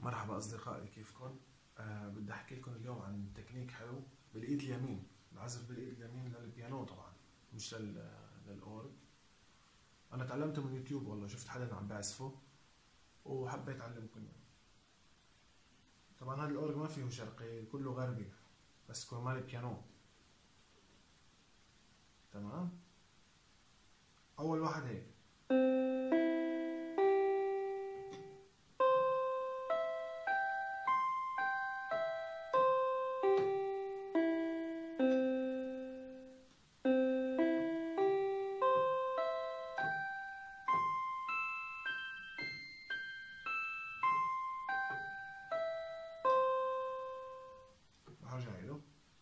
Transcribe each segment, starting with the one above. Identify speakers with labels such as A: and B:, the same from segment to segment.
A: مرحبا أصدقائي، كيفكن؟ بدي أحكي لكم اليوم عن تكنيك حلو بالإيد اليمين، العزف بالإيد اليمين للبيانو طبعا، مش للأورج. أنا تعلمته من يوتيوب، والله شفت حدا عم بيعزفه وحبيت أعلمكم يعني. طبعا هذا الأورج ما فيه شرقي، كله غربي، بس كمان بيانو. تمام؟ أول واحد هيك، برجع له.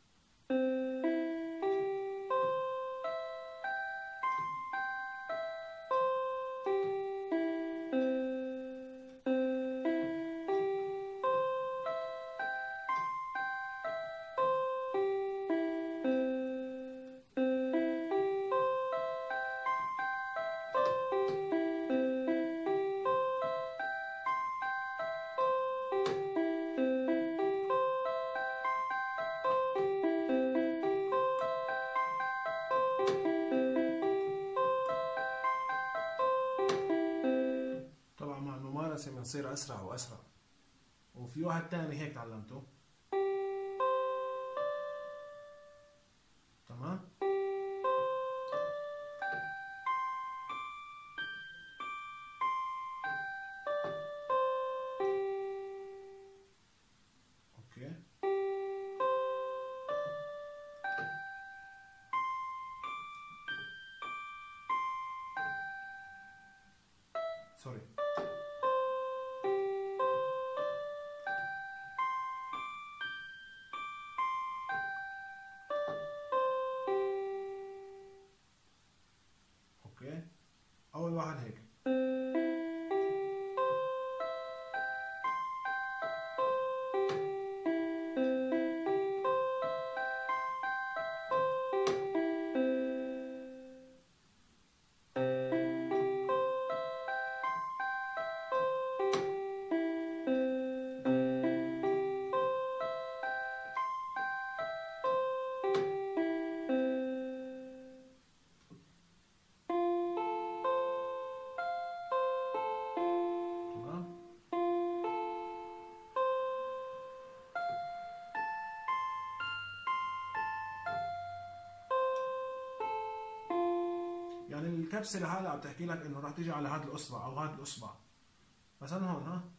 A: طبعا مع الممارسة بنصير أسرع وأسرع. وفي واحد تاني هيك تعلمته. تمام؟ اوكي. سوري. اوكي. اول واحد هيك. يعني الكبسة لحالها عم تحكي لك انه راح تيجي على هذا الاصبع او هذا الاصبع، مثلا هون. ها،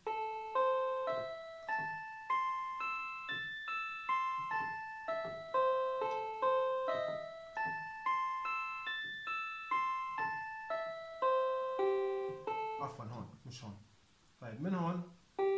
A: عفوا هون مش هون. طيب من هون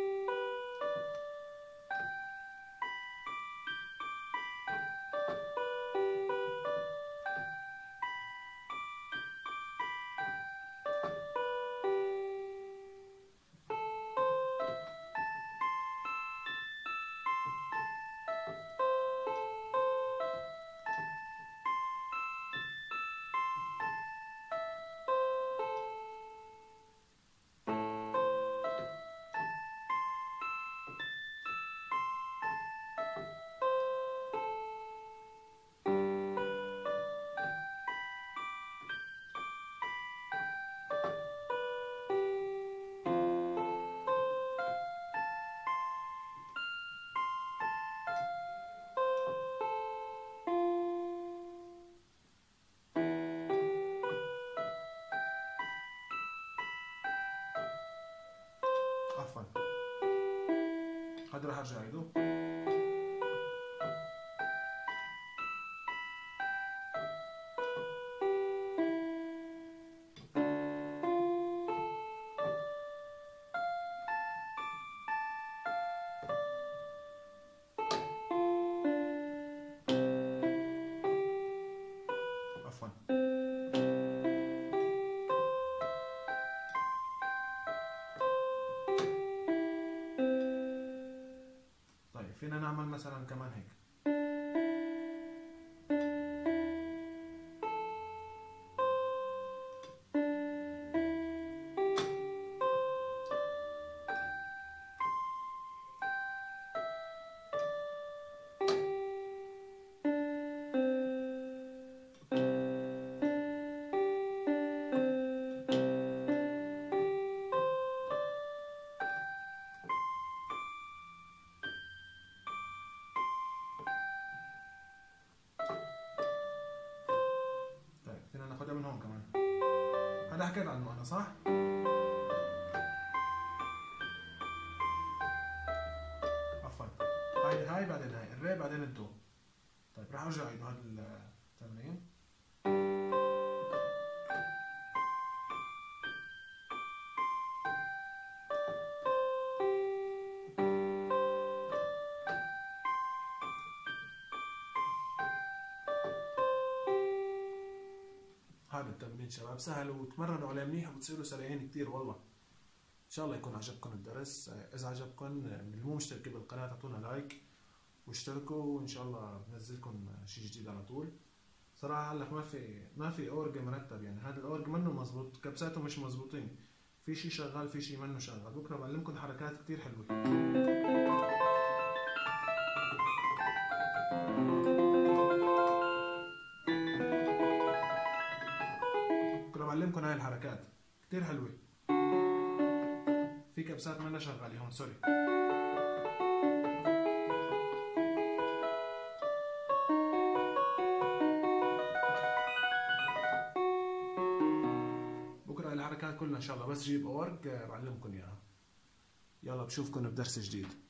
A: عفوا هذا راح ارجع له. عفوا. طيب فينا نعمل مثلا كمان هيك. هذا حكيت عنه انا صح؟ عفوا، هاي بعدين هاي الري بعدين الدو. طيب راح ارجع اعيد هذا التمرين. هذا التمرين شباب سهل وتمرنوا عليه منيح وبتصيروا سريعين كتير والله. ان شاء الله يكون عجبكم الدرس. اذا عجبكم اللي مو مشتركين بالقناه اعطونا لايك واشتركوا، وان شاء الله بنزلكم شيء جديد على طول. صراحه هلا ما في اورج مرتب، يعني هذا الاورج منه مزبوط، كبساته مش مزبوطين، في شيء شغال في شيء منه شغال. بكره بعلمكم حركات كتير حلوه. بكره بعلمكم هاي الحركات كتير حلوه. في كبسات منها شغالة هون سوري. بكره الحركات كلها ان شاء الله، بس جيب اورج بعلمكم اياها. يلا بشوفكم بدرس جديد.